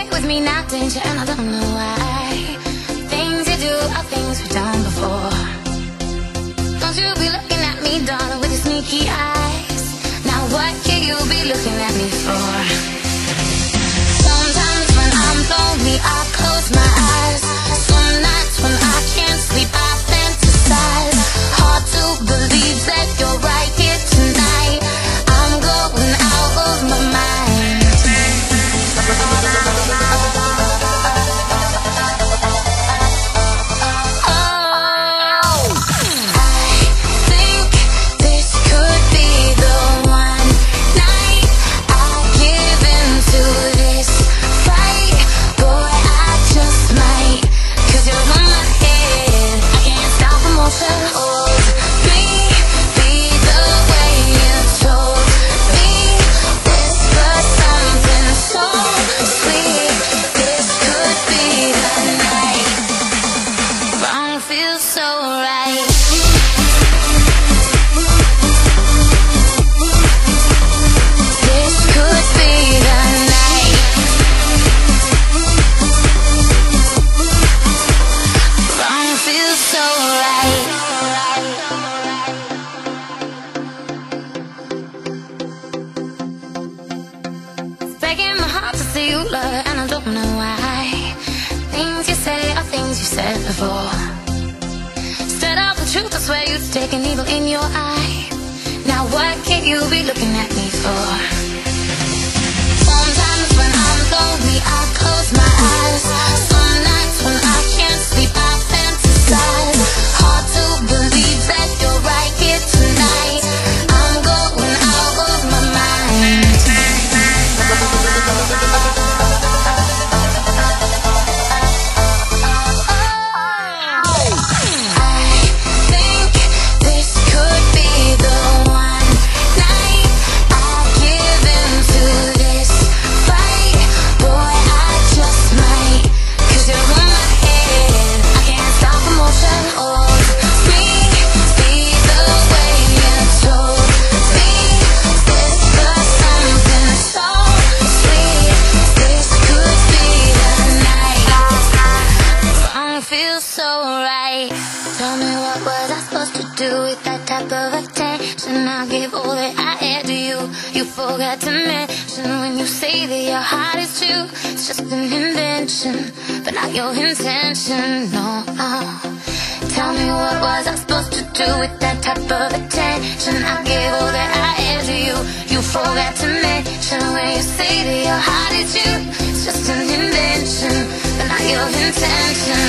away with me now, danger, and I don't know why. Things you do are things we've done before. Don't you be looking at me, darling, with your sneaky eyes. Now what can you be looking at me for? Sometimes when I'm lonely, I close my eyes. Some nights when I can't sleep, I fantasize. Hard to believe that you're right here tonight. I'm going out of my mind. Take an evil in your eye. Now what can you be looking at me for? Sometimes when I'm lonely, I close my eyes. Some nights when I can't sleep, I fantasize. Hard to believe that you're right here tonight. I'm going out of my mind. Forgot to mention when you say that your heart is true, it's just an invention, but not your intention, no. Tell me, what was I supposed to do with that type of attention? I gave all that I had to you. You forgot to mention when you say that your heart is true, it's just an invention, but not your intention.